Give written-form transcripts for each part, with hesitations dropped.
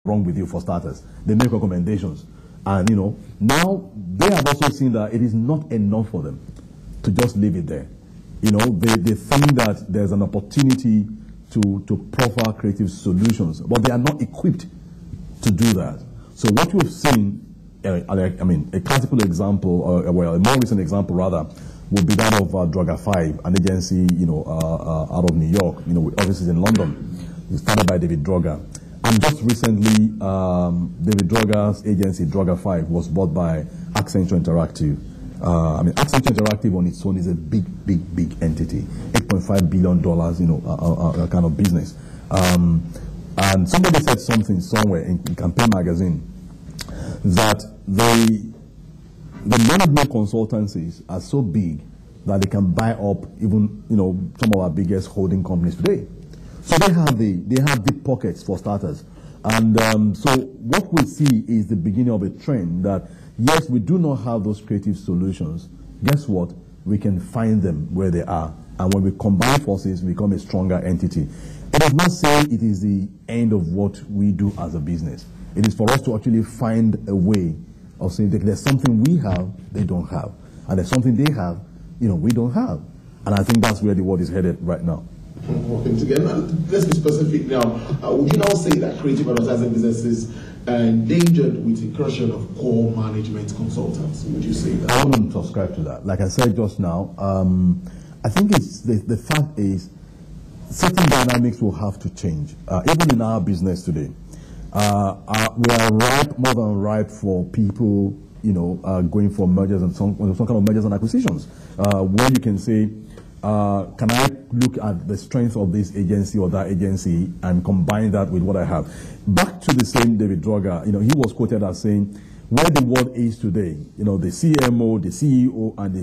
wrong with you for starters. They make recommendations. And, now they have also seen that it is not enough for them to just leave it there. They think that there's an opportunity to proffer creative solutions, but they are not equipped to do that. So what we've seen, a classical example, or a more recent example rather, would be that of Droga5, an agency, out of New York, with offices in London, started by David Droga. And just recently, David Droga's agency, Droga5, was bought by Accenture Interactive. Accenture Interactive on its own is a big entity, $8.5 billion, kind of business. And somebody said something somewhere in Campaign Magazine that the management consultancies are so big that they can buy up even, some of our biggest holding companies today. So they have deep pockets for starters. And so what we see is the beginning of a trend that, yes, we do not have those creative solutions. Guess what? We can find them where they are. And when we combine forces, we become a stronger entity. It is not saying it is the end of what we do as a business. It is for us to actually find a way of saying that there's something we have, they don't have. And there's something they have, we don't have. And I think that's where the world is headed right now. Let's be specific now. Would you now say that creative advertising businesses are endangered with incursion of core management consultants? Would you say that? I wouldn't subscribe to that. Like I said just now, I think it's the fact is certain dynamics will have to change. Even in our business today, we are ripe, more than ripe for people, going for mergers and some kind of mergers and acquisitions, where you can say, can I look at the strength of this agency or that agency and combine that with what I have? Back to the same David Droga, he was quoted as saying, where the world is today, the CMO, the CEO, and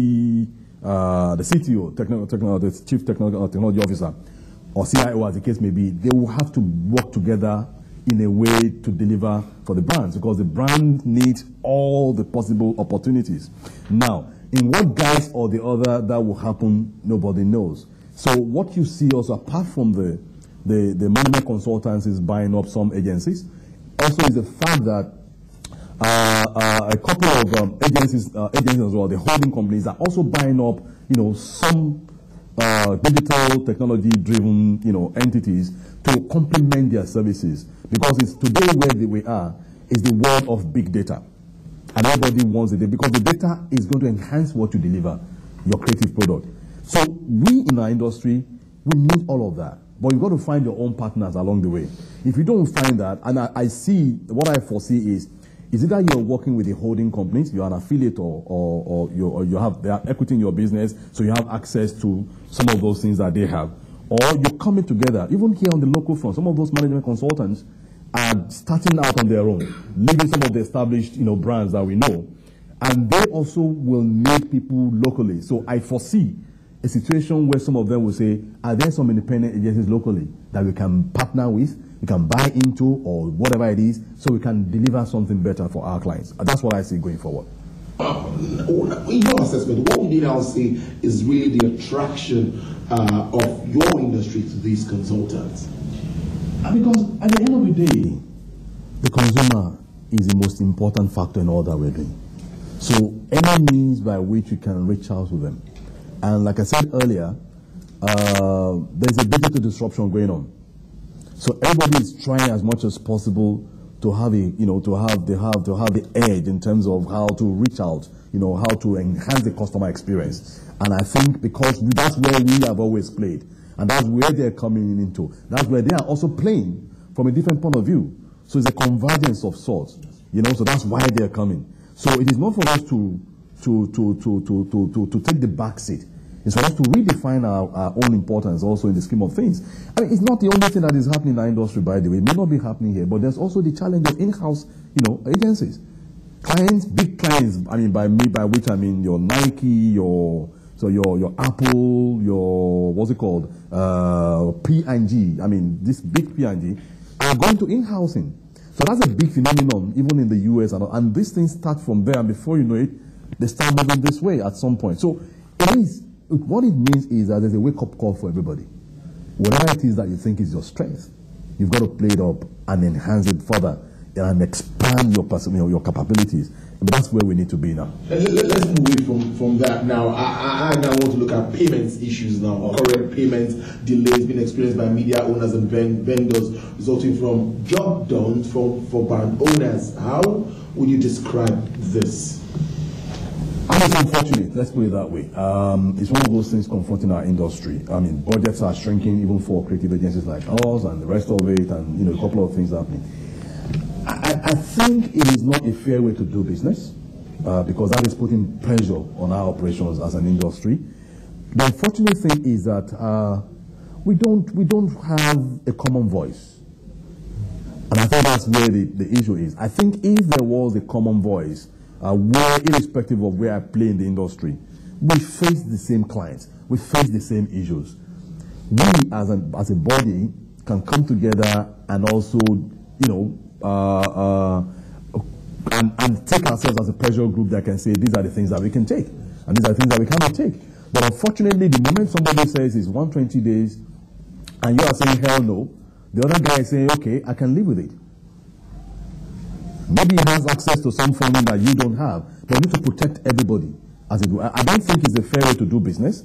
the CTO, the Chief Technology Officer, or CIO as the case may be, they will have to work together in a way to deliver for the brands, because the brand needs all the possible opportunities. Now, in what guise or the other that will happen, nobody knows. So what you see also, apart from the management consultancies buying up some agencies, also is the fact that a couple of agencies as well, the holding companies, are also buying up, some digital technology-driven, entities to complement their services. Because it's today where we are is the world of big data. And everybody wants it because the data is going to enhance what you deliver, your creative product. So we in our industry, we need all of that. But you've got to find your own partners along the way. If you don't find that, and I see, what I foresee is either you're working with the holding companies, you're an affiliate or you have their equity in your business, so you have access to some of those things that they have. Or you're coming together, even here on the local front, some of those management consultants are starting out on their own, leaving some of the established, brands that we know. And they also will need people locally. So I foresee a situation where some of them will say, are there some independent agencies locally that we can partner with, we can buy into, or whatever it is, so we can deliver something better for our clients. That's what I see going forward. In your assessment, what we need now see is really the attraction of your industry to these consultants. Because at the end of the day, the consumer is the most important factor in all that we're doing. So any means by which we can reach out to them. And like I said earlier, there's a digital disruption going on. So everybody is trying as much as possible to have the edge in terms of how to reach out, how to enhance the customer experience. And I think because that's where we have always played. And that's where they're coming into. That's where they are also playing from a different point of view. So it's a convergence of sorts, so that's why they're coming. So it is not for us to take the back seat. It's for us to redefine our own importance also in the scheme of things. It's not the only thing that is happening in our industry, by the way. It may not be happening here, but there's also the challenge of in-house, agencies. Clients, big clients, by which I mean your Nike, your Apple, your, what's it called, P&G, this big P&G, are going to in-housing. So that's a big phenomenon, even in the US. And these things start from there, and before you know it, they start moving this way at some point. So what it means is that there's a wake-up call for everybody. Whatever it is that you think is your strength, you've got to play it up and enhance it further and expand your capabilities. But that's where we need to be now. Let's move away from that now. I now want to look at payments issues now. Current payments delays being experienced by media owners and vendors, resulting from job done for brand owners. How would you describe this? It's unfortunate, let's put it that way. It's one of those things confronting our industry. I mean, budgets are shrinking even for creative agencies like ours and the rest of it, and a couple of things happening. I think it is not a fair way to do business because that is putting pressure on our operations as an industry. The unfortunate thing is that we don't have a common voice, and I think that's where the issue is. I think if there was a common voice, where irrespective of where I play in the industry, we face the same clients, we face the same issues. We as a body can come together and also and take ourselves as a pressure group that can say these are the things that we can take and these are the things that we cannot take. But unfortunately, the moment somebody says it's 120 days and you are saying hell no, the other guy is saying okay, I can live with it. Maybe he has access to some funding that you don't have, but you need to protect everybody as it were. I don't think it's a fair way to do business.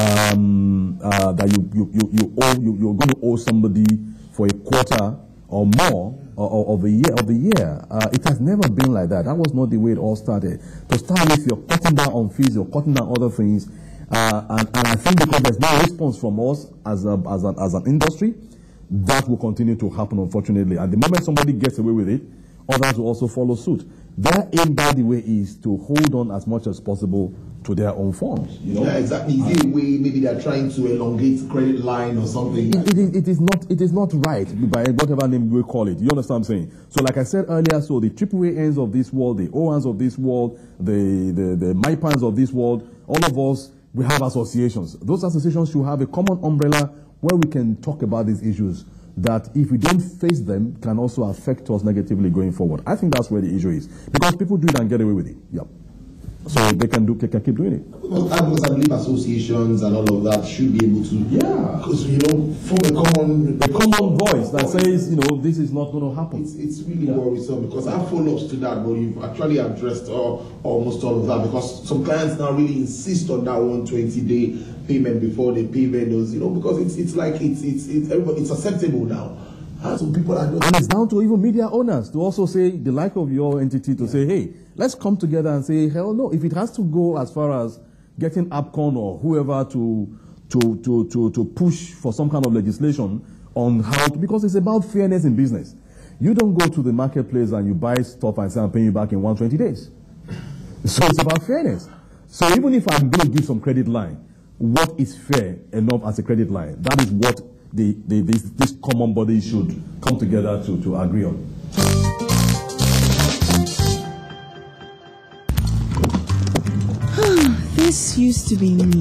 That you're going to owe somebody for a quarter or more of the year. It has never been like that. That was not the way it all started. To start with, you're cutting down on fees, you're cutting down other things, and I think because there's no response from us as an industry, that will continue to happen, unfortunately. And the moment somebody gets away with it, others will also follow suit. Their aim, by the way, is to hold on as much as possible to their own funds. Yeah, exactly. Is it a way maybe they're trying to elongate credit line or something? It is not right by whatever name we call it. You understand what I'm saying? So like I said earlier, so the AAA ends of this world, the OANs of this world, the MIPANs of this world, all of us, we have associations. Those associations should have a common umbrella where we can talk about these issues that if we don't face them can also affect us negatively going forward. I think that's where the issue is. Because people do it and get away with it. Yep. So they can keep doing it. Because I believe associations and all of that should be able to, because form a common voice that says, this is not going to happen. It's really worrisome because I have follow-ups to that, but you've actually addressed almost all of that because some clients now really insist on that 120-day payment before they pay vendors, because it's like it's acceptable now. Some people are just, and it's down to even media owners to also say the like of your entity to say, hey, let's come together and say, hell no. If it has to go as far as getting APCON or whoever to push for some kind of legislation on how to, because it's about fairness in business. You don't go to the marketplace and you buy stuff and say I'm paying you back in 120 days. So it's about fairness. So even if I'm going to give some credit line, what is fair enough as a credit line? That is what this common body should come together to agree on. This used to be me.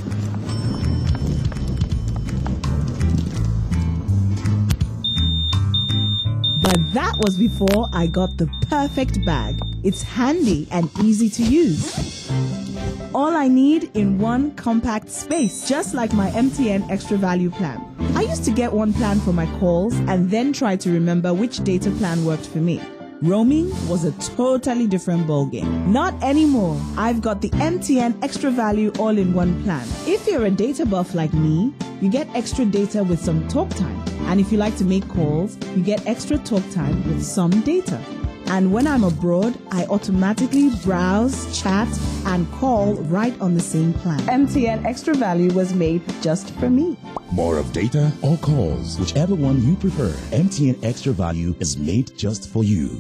But that was before I got the perfect bag. It's handy and easy to use. All I need in one compact space, just like my MTN Extra Value plan. I used to get one plan for my calls and then try to remember which data plan worked for me. Roaming was a totally different ballgame. Not anymore. I've got the MTN Extra Value all-in-one plan. If you're a data buff like me, you get extra data with some talk time. And if you like to make calls, you get extra talk time with some data. And when I'm abroad, I automatically browse, chat, and call right on the same plan. MTN Extra Value was made just for me. More of data or calls, whichever one you prefer. MTN Extra Value is made just for you.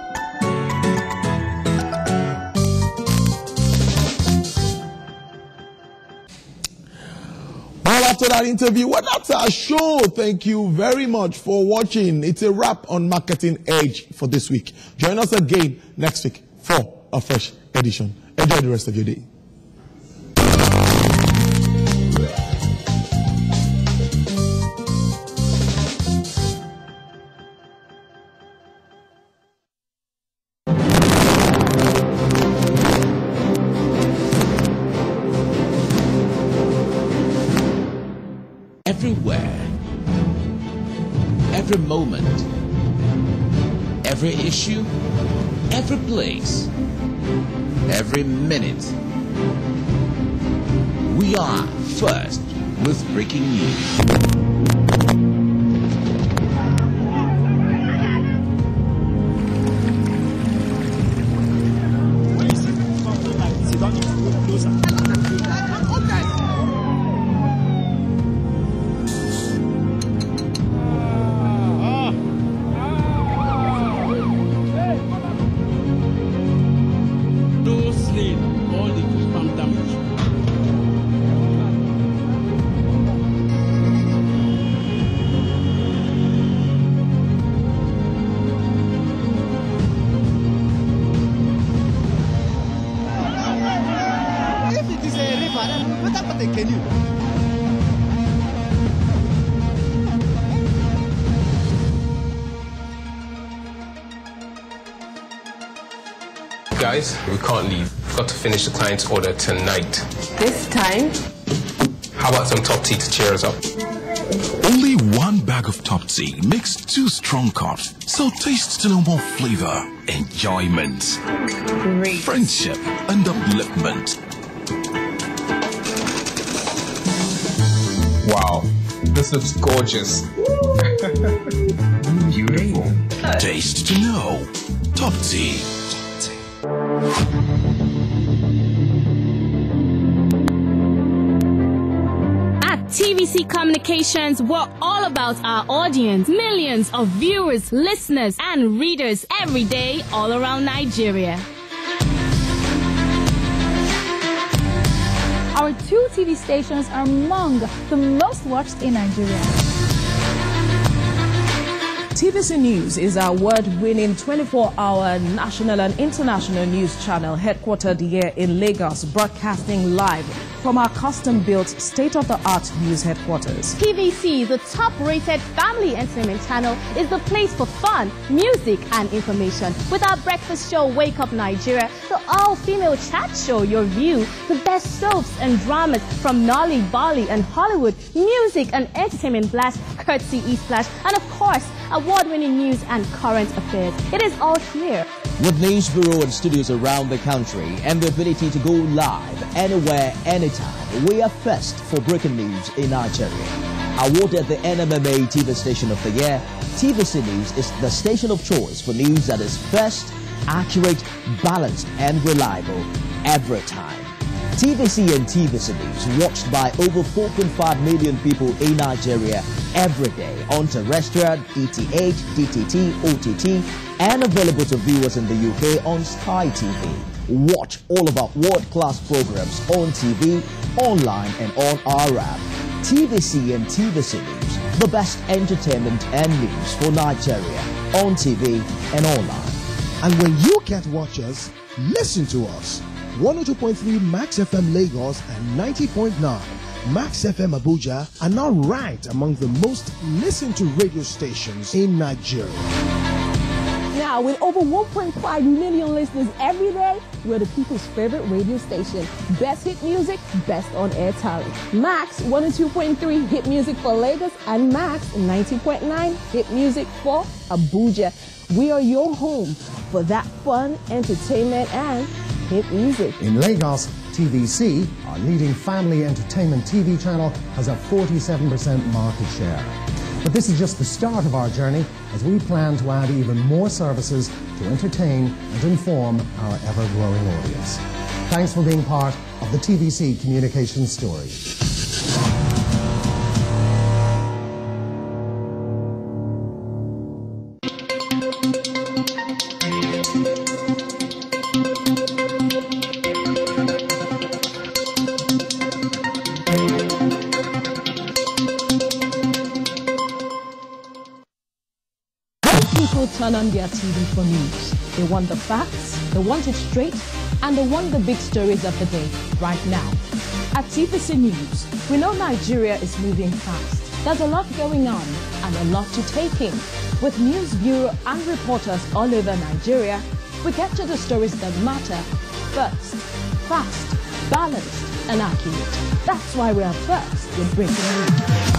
After that interview, well, that's our show. Thank you very much for watching. It's a wrap on Marketing Edge for this week. Join us again next week for a fresh edition. Enjoy the rest of your day. every moment, every issue, every place, every minute. We are first with breaking news. Guys, we can't leave. We've got to finish the client's order tonight. This time? How about some top tea to cheer us up? Only one bag of top tea makes 2 strong cups, so taste to know more flavor, enjoyment, Great. friendship, and upliftment. Wow, this looks gorgeous. Beautiful. Taste to know. Top tea. At TVC Communications, we're all about our audience. Millions of viewers, listeners, and readers every day all around Nigeria. Our 2 TV stations are among the most watched in Nigeria. TVC News is our award-winning 24-hour national and international news channel headquartered here in Lagos, broadcasting live from our custom-built state-of-the-art news headquarters. TVC, the top-rated family entertainment channel, is the place for fun, music, and information. With our breakfast show, Wake Up Nigeria, the all-female chat show, Your View, the best soaps and dramas from Nolly, Bolly, and Hollywood, music and entertainment blast, courtesy E-Splash, and of course, award-winning news and current affairs. It is all here. With news bureau and studios around the country and the ability to go live anywhere, anytime, we are first for breaking news in Nigeria. Awarded the NMMA TV Station of the Year, TVC News is the station of choice for news that is first, accurate, balanced, and reliable every time. TVC and TVC News watched by over 4.5 million people in Nigeria every day on terrestrial, ETH, DTT, OTT, and available to viewers in the UK on Sky TV. Watch all of our world-class programs on TV, online, and on our app. TVC and TVC News, the best entertainment and news for Nigeria on TV and online. And when you can't watch us, listen to us. 102.3 Max FM Lagos and 90.9 Max FM Abuja are now ranked among the most listened to radio stations in Nigeria. Now, with over 1.5 million listeners every day, we're the people's favorite radio station. Best hit music, best on-air talent. Max 102.3 hit music for Lagos and Max 90.9 hit music for Abuja. We are your home for that fun, entertainment, and hit music. In Lagos, TVC, our leading family entertainment TV channel, has a 47% market share. But this is just the start of our journey, as we plan to add even more services to entertain and inform our ever-growing audience. Thanks for being part of the TVC Communications story. People turn on their TV for news. They want the facts, they want it straight, and they want the big stories of the day right now. At TVC News, we know Nigeria is moving fast. There's a lot going on and a lot to take in. With news bureau and reporters all over Nigeria, we get to the stories that matter first, fast, balanced, and accurate. That's why we are first with breaking news.